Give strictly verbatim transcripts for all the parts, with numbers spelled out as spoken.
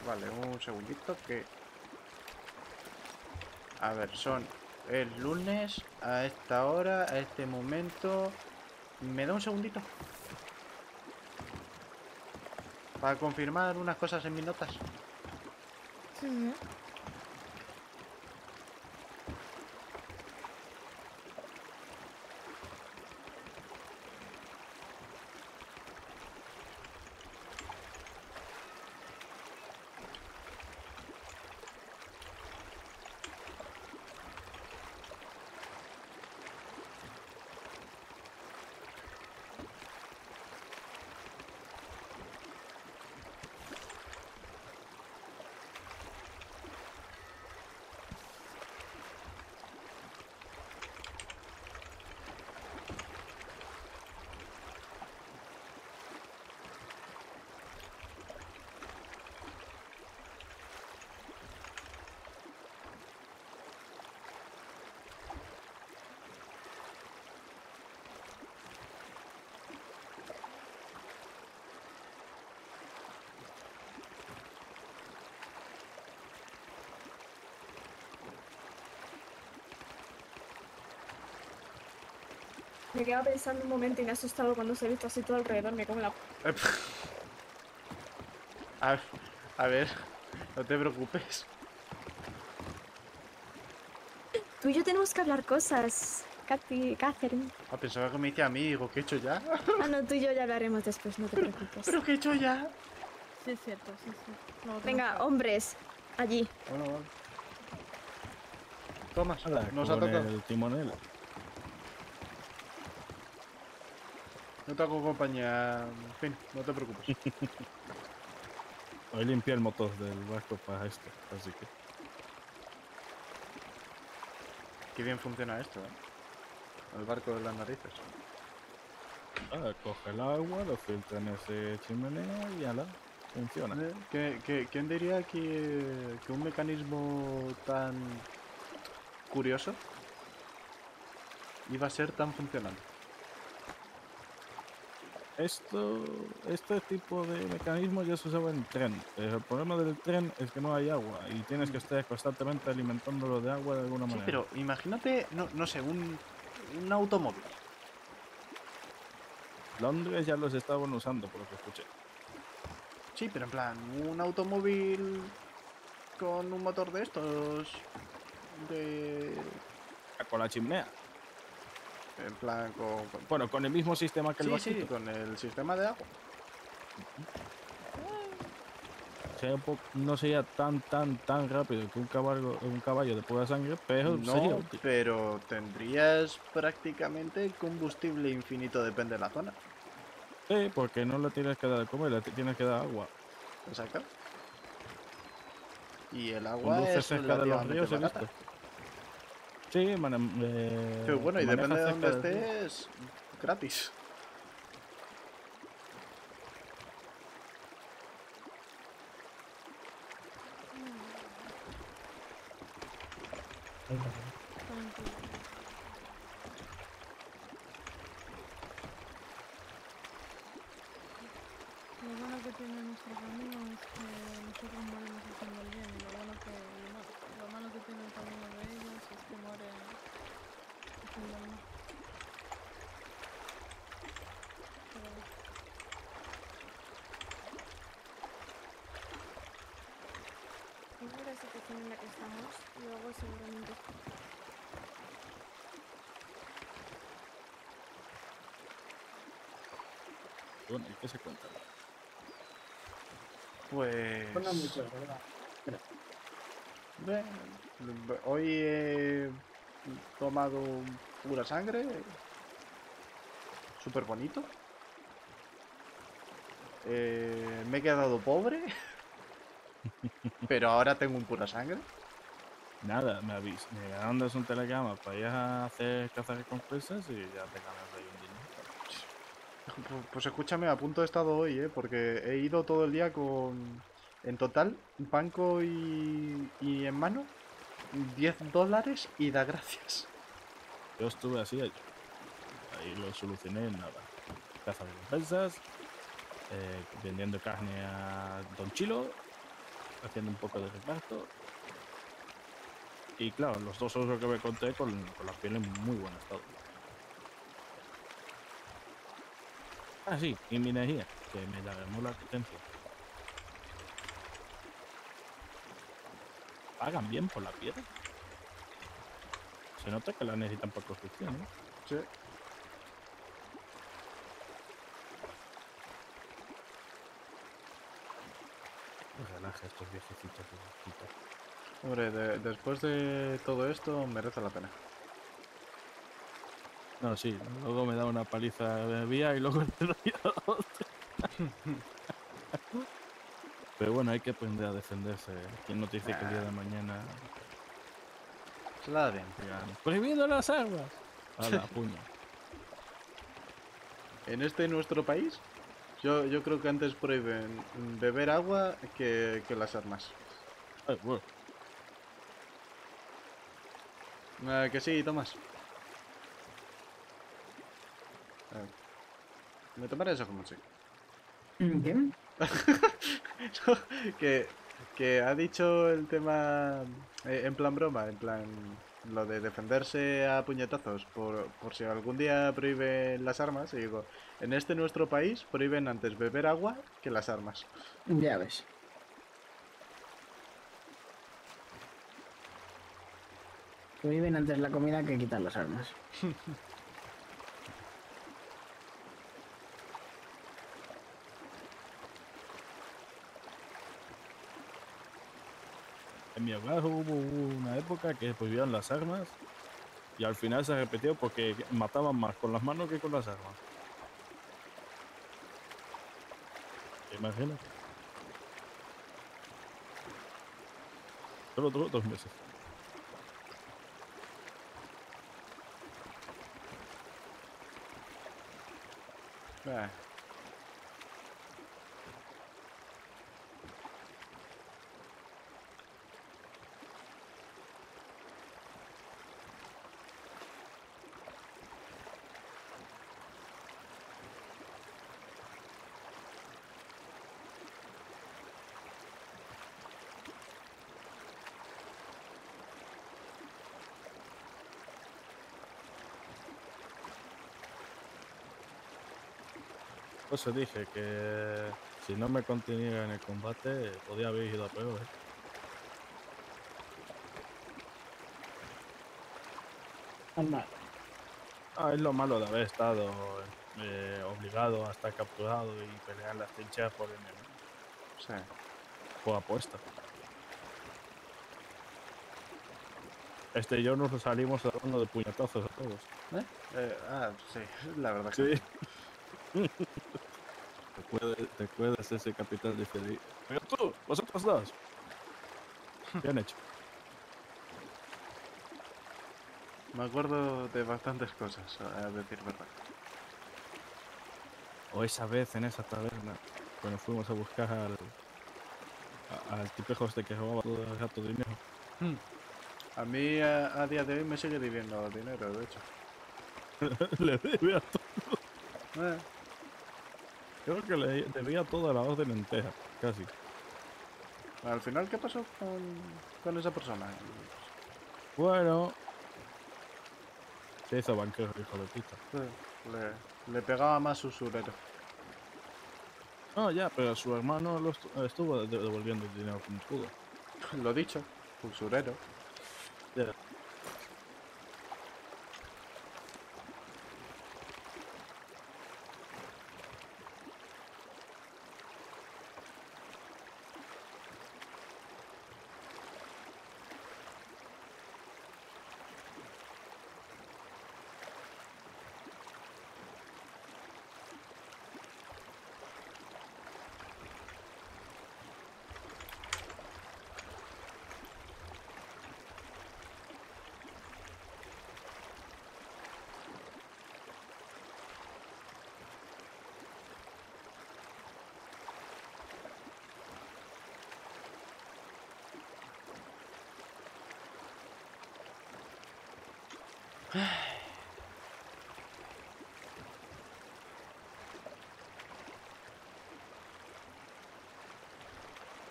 Vale, un segundito que... A ver, son el lunes a esta hora, a este momento... ¿Me da un segundito? Para confirmar unas cosas en mis notas. Sí, sí. Me quedaba pensando un momento y me he asustado cuando se ha visto así todo alrededor. Me como la... A, a ver, no te preocupes. Tú y yo tenemos que hablar cosas, Katy, Catherine. Ah, pensaba que me decía a mí, digo, ¿qué he hecho ya? Ah, no, tú y yo ya hablaremos después, no te preocupes. ¿Pero qué he hecho ya? Sí, es cierto, sí, sí. Luego tenemos que Venga, hablar. hombres, allí. Bueno, vale. Tomás, Hala, nos ha con tocado. el timonel. No te hago compañía. En fin, no te preocupes. Hoy limpié el motor del barco para esto, así que... Qué bien funciona esto, ¿eh? El barco de las narices. Ah, coge el agua, lo filtra en ese chimenea y ala, funciona. Eh, ¿qué- qué- quién diría que, que un mecanismo tan curioso iba a ser tan funcional? Esto, este tipo de mecanismo ya se usaba en tren, pero el problema del tren es que no hay agua y tienes que estar constantemente alimentándolo de agua de alguna Sí, manera. pero imagínate, no, no sé, un, un automóvil. Londres ya los estaban usando, por lo que escuché. Sí, pero en plan, un automóvil con un motor de estos. De. Ah, con la chimenea. En plan, con. con- Bueno, con el mismo sistema que el sí, sí, barquito. con el sistema de agua. Sería un po- no sería tan, tan, tan rápido que un caballo, un caballo de pura sangre, pero sería No, útil. pero tendrías prácticamente combustible infinito, depende de la zona. Sí, porque no le tienes que dar de comer, le tienes que dar agua. Exacto. Y el Con agua dulce es cerca de los relativamente ríos he barata. visto. Sí, mane- Pero eh, bueno, se y depende maneja de cerca dónde del río. estés, gratis. Tranquilo. Lo bueno que tiene nuestro camino es que nosotros morimos haciendo el bien y lo bueno que lo, ma- lo malo que tiene el camino de ellos es que mueren haciendo el mal. Pero bueno, Esa es la situación en la que estamos. Luego seguramente... Bueno, ¿y qué se cuenta? Bueno, Pues. mucho, ¿verdad? Espera. Ve, hoy he tomado pura sangre, súper bonito. Eh, me he quedado pobre, pero ahora tengo un pura sangre. Nada, me avis, me mandas un telegrama para ir a hacer cazar recompensas y ya te ganas ahí un dinero. Pu- Pues escúchame, a punto he estado hoy, ¿eh? Porque he ido todo el día con... En total, banco y, y en mano, diez dólares y da gracias. Yo estuve así ayer. Ahí lo solucioné en nada. Cazar recompensas, eh, vendiendo carne a Don Chilo haciendo un poco de reparto. Y claro, los dos osos que me encontré con, con la piel en muy buen estado. Ah, sí, y mi energía, que me llamó la atención. ¿Pagan bien por la piedra? Se nota que la necesitan para construcción, ¿eh? Sí. Pues relaja estos viejecitos de vaquita. Hombre, de- después de todo esto merece la pena. No, sí, luego me da una paliza de vía y luego te doy otra. Pero bueno, hay que aprender a defenderse. ¿Quién no te dice que el día de mañana Se la da bien. digan, prohibido las armas? A la puño. En este nuestro país, yo, yo creo que antes prohíben beber agua que, que las armas. Ay, bueno, Ah, que sí, Tomás. Ah, me tomaré eso como sí. ¿Qué? No, que, que ha dicho el tema eh, en plan broma, en plan lo de defenderse a puñetazos por, por si algún día prohíben las armas. Y digo, en este nuestro país prohíben antes beber agua que las armas. Ya ves. Prohíben antes la comida que quitar las armas. en mi hogar hubo una época que prohibían las armas y al final se repetió porque mataban más con las manos que con las armas. ¿Te imaginas? Solo duró dos meses. Ah, Pues os dije que si no me contenía en el combate podía haber ido a peor. ¿eh? Anda. Ah, es lo malo de haber estado eh, obligado a estar capturado y pelear las trincheras por enemigo. sí. Por apuesta. Este y yo nos salimos dando de puñetazos a todos. ¿Eh? Eh, ah, sí, la verdad Sí. que sí. ¿Te acuerdas ese capitán de Feli? Pero tú, vosotros dos. Bien hecho. Me acuerdo de bastantes cosas, a decir verdad. O esa vez en esa taberna, cuando fuimos a buscar al, a- al tipejo este que robaba todo el rato dinero. Hmm. A mí a, a día de hoy me sigue debiendo dinero, de hecho. Le debía todo. Eh, Creo que le debía toda la orden entera, casi. al final, ¿qué pasó con, con esa persona? Bueno, se hizo banquero, hijo de puta. Eh, Le, le pegaba más usurero. No, ya, pero su hermano lo estu- estuvo de- devolviendo el dinero como pudo. Lo dicho, usurero. Ya.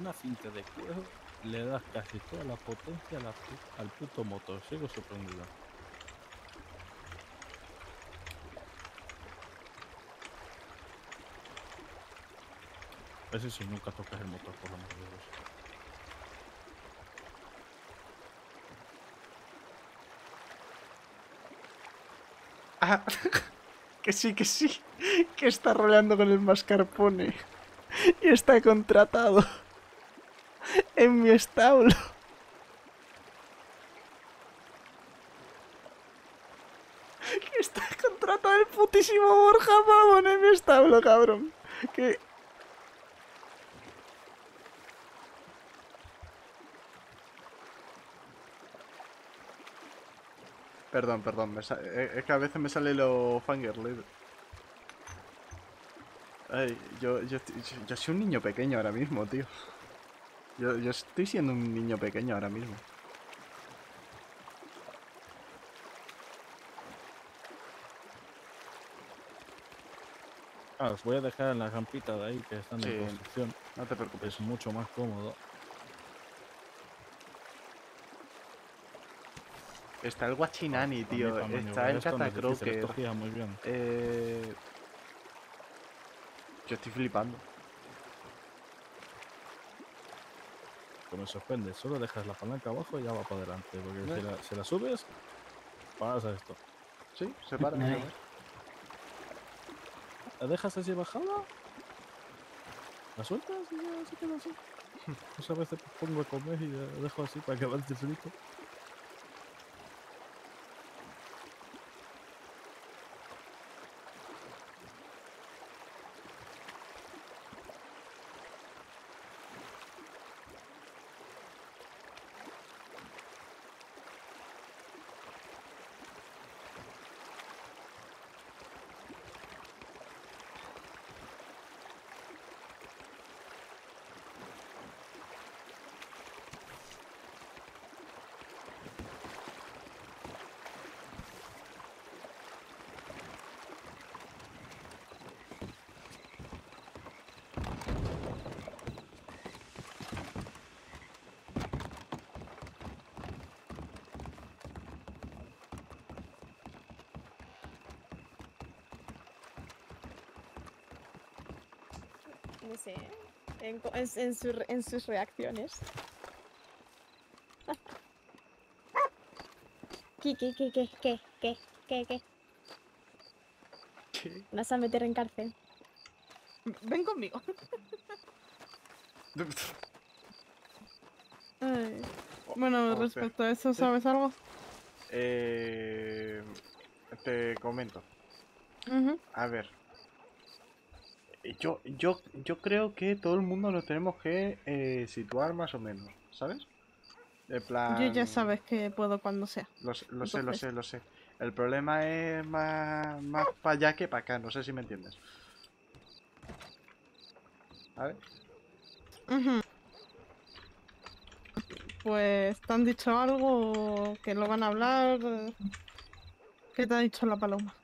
una cinta de cuero le das casi toda la potencia a la pu- al puto motor. Sigo sorprendido. Ese sí, nunca tocas el motor, por lo menos. Ah, que sí, que sí. Que está roleando con el mascarpone. Y está contratado. En mi establo. Que está contratado el putísimo Borja Pavón en mi establo, cabrón. Que... Perdón, perdón, me sa- eh, es que a veces me sale lo fangirl. Ay, yo, yo, estoy- yo, yo soy un niño pequeño ahora mismo, tío. Yo, yo estoy siendo un niño pequeño ahora mismo. Ah, os voy a dejar en la rampita de ahí que están Sí. en construcción. No te preocupes. Es mucho más cómodo. Está el Guachinani, Pa- pa' mí, tío. pa' Está maniobrar el esto no es difícil, Catacroker. esto gira muy bien. Eh... Yo estoy flipando. Que me sorprende, solo dejas la palanca abajo y ya va para adelante. Porque ¿Eh? si la, si la subes, pasa esto. Sí, se para. Ay. mira, ¿La dejas así bajada? ¿La sueltas y ya se queda así? Pues a veces pongo a comer y la dejo así para que avance frito. No sé. En, co- en, en su re- en sus reacciones. ¿Qué, qué, qué, qué, qué, qué, qué, qué? ¿Qué? ¿Me vas a meter en cárcel? Ven conmigo. Ay. Bueno, Oh, respecto a eso, Sí. ¿sabes algo? Eh... Te comento. Ujú. A ver. Yo, yo, yo creo que todo el mundo nos tenemos que eh, situar más o menos, ¿sabes? En plan... Yo ya sabes que puedo cuando sea. Lo, sé, lo sé, lo Entonces- sé, lo sé. El problema es más, más para allá que para acá, no sé si me entiendes. ¿Vale? Ujú. Pues, ¿te han dicho algo? ¿Que lo van a hablar? ¿Qué te ha dicho la paloma?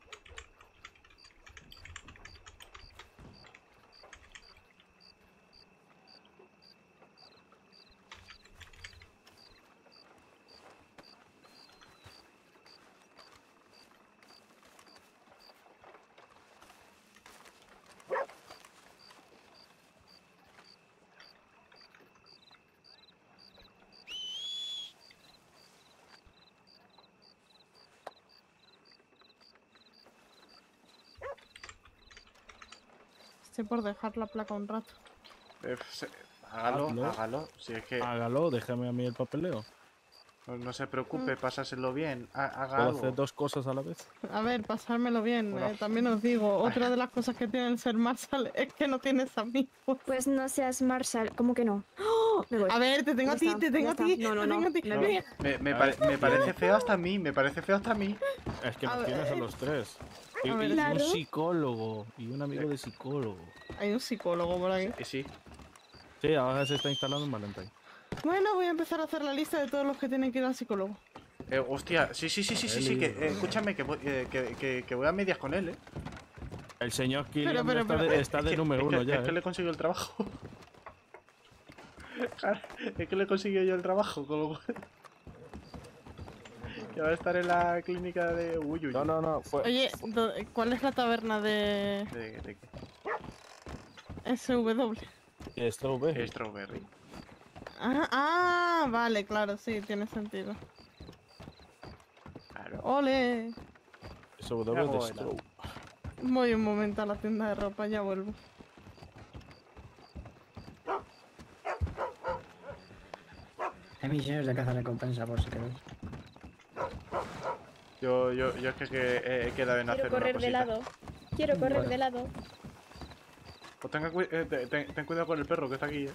Estoy por dejar la placa un rato. Eh, se- hágalo, Hazlo. hágalo. Si es que Hágalo, déjame a mí el papeleo. no, no se preocupe, pásaselo bien. ha- Haga ¿Puedo algo. hacer dos cosas a la vez? A ver, pasármelo bien. Bueno. eh, también os digo, otra de las cosas que tiene el ser Marshall es que no tienes amigos. Pues no seas Marshall. ¿Cómo que no? ¡Oh! Me voy. A ver, te tengo Ya a ti, está, te tengo ya a ti, está. No, no, te no, tengo a ti. me No, voy. Mira, me, me A pare- ver, me parece tiene- feo hasta a mí, me parece feo hasta a mí. Es que A nos tienes a ver. los tres. Y, A y- ver, y claro. un psicólogo. Y un amigo de psicólogo. hay un psicólogo por aquí. Y sí. Sí, ahora se está instalando en Valentine. Bueno, voy a empezar a hacer la lista de todos los que tienen que ir al psicólogo. Eh, hostia, sí, sí, sí, sí, sí, sí, que eh, escúchame, que voy, eh, que, que, que voy a medias con él, eh. El señor Killian pero, está, pero, de, Eh, está es de que- número es que- uno ya. Es que ¿eh? le consigo el trabajo. Claro, es que le consiguió yo el trabajo, con lo cual... Que va a estar en la clínica de... Uy, uy, No, uy. no, no. Fue, Oye, do- ¿cuál es la taberna de ¿De, de qué? S W? Strawberry. Strawberry. Ah, ah, vale, claro, sí, tiene sentido. Claro. ¡Ole! S Ya W de voy, Straw. Voy un momento a la tienda de ropa, ya vuelvo. Hay misiones de caza recompensa por si queréis. Yo, yo, yo es que, que he, he quedado en hacer Quiero una correr de cosita. lado. Quiero correr Bueno. de lado. Pues tenga cui- eh, te- ten, ten cuidado con el perro que está aquí, eh.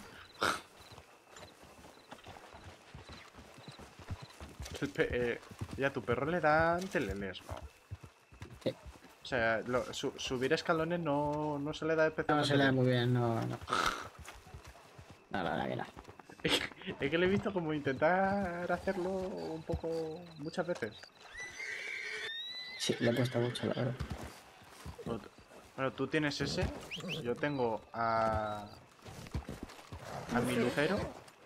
El pe- eh, y a tu perro le dan teleles, ¿no? Sí. O sea, lo- su- subir escalones no, no se le da No especialmente se le da bien. muy bien, no, no. No, la verdad que no. Es que, es que le he visto como intentar hacerlo un poco... muchas veces. Sí, le cuesta mucho, la verdad. Bueno, tú tienes ese, yo tengo a... a mi lucero.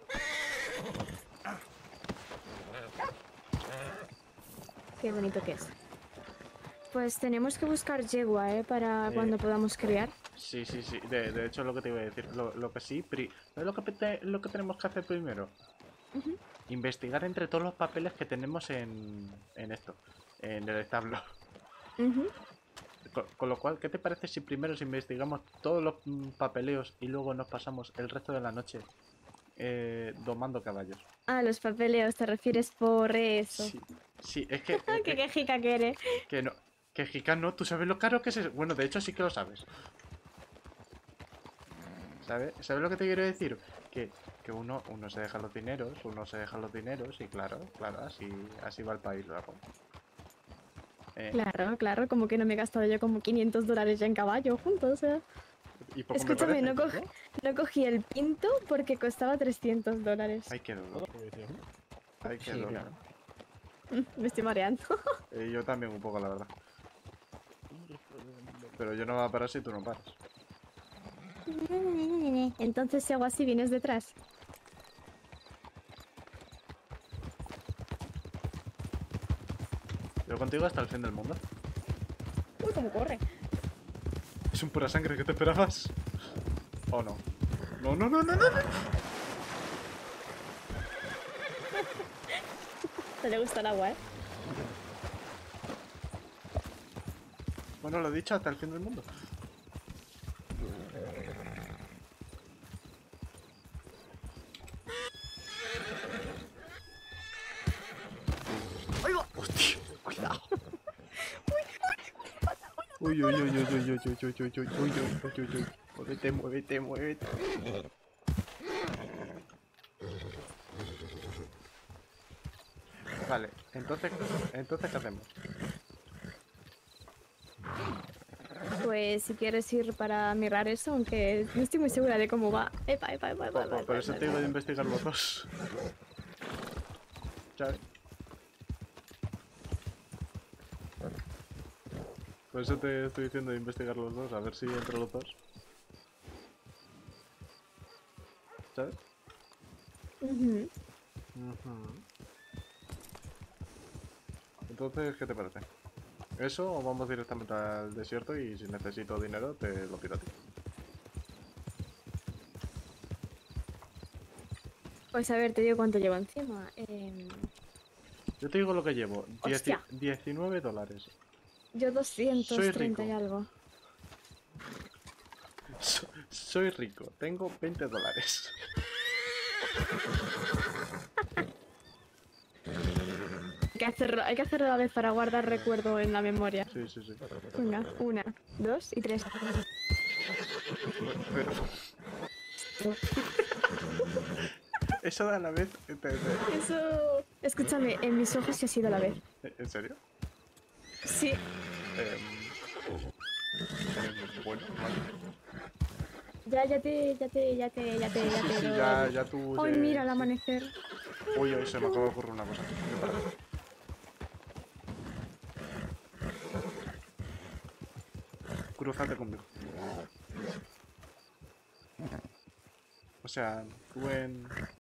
Qué bonito que es. Pues tenemos que buscar yegua, ¿eh? Para Eh. cuando podamos criar. Sí, sí, sí, de, de hecho es lo que te iba a decir. Lo, lo que sí, pri- ¿sabes lo que, te- lo que tenemos que hacer primero? Ujú. Investigar entre todos los papeles que tenemos en, en esto, en el establo. Ujú. Con, con lo cual, ¿qué te parece si primero investigamos todos los mm, papeleos y luego nos pasamos el resto de la noche eh, domando caballos? Ah, los papeleos, te refieres por eso. Sí, sí, es que, Ah, es qué que, quejica que eres. que no, que Jica no, tú sabes lo caro que es eso. Bueno, de hecho sí que lo sabes. ¿Sabes? ¿Sabes lo que te quiero decir? Que, que uno, uno se deja los dineros, uno se deja los dineros y claro, claro, así, así va el país luego. Eh, Claro, claro, como que no me he gastado yo como quinientos dólares ya en caballo juntos, ¿eh? y poco me Escúchame, parece, no, cogí, ¿no? no cogí el pinto porque costaba trescientos dólares. Ay, qué dolor, ay, qué Sí, dolor. claro. Me estoy mareando. Eh, yo también un poco, la verdad. Pero yo no voy a parar si tú no paras. Entonces, si hago así, vienes detrás. Yo contigo hasta el fin del mundo. Uy, cómo corre. ¿Es un pura sangre que te esperabas? ¿O no? No, no, no, no, no, no. No le gusta el agua, ¿eh? Bueno, lo he dicho, hasta el fin del mundo. Hostia, cuidado. Uy, uy, uy, uy, uy, uy, uy, uy, uy, uy, uy, uy, uy, uy, uy. Muévete, muévete, muévete. Vale, entonces, entonces ¿qué hacemos? Pues si quieres ir para mirar eso, aunque no estoy muy segura de cómo va. Epa, epa, epa, epa, Por, epa, por- por epa, eso epa, te digo epa. de investigar los dos. ¿Sabes? Por eso te estoy diciendo de investigar los dos, a ver si entre los dos. ¿Sabes? Ujú. Ujú. Entonces, ¿qué te parece? ¿Eso o vamos directamente al desierto y si necesito dinero te lo pido a ti? Pues a ver, te digo cuánto llevo encima. Em, Yo te digo lo que llevo, dieci- Hostia. diecinueve dólares. yo doscientos treinta y rico. algo. So- soy rico, tengo veinte dólares. Hay que hacerlo, hay que hacerlo a la vez para guardar recuerdo en la memoria. Sí, sí, sí. Venga, una, dos y tres. Pero... Eso de a la vez... te- te- Eso... Escúchame, en mis ojos sí ha sido a la vez. ¿En serio? Sí. Em, em, bueno, vale. Ya, ya te, ya te, ya te, ya te, ya Sí, te. sí, lo- ya, ya tú... Ay, ya- mira el sí. amanecer. Uy, uy, se me acaba de ocurrir una cosa. Ven para acá. Cruzate conmigo. O sea, tú en,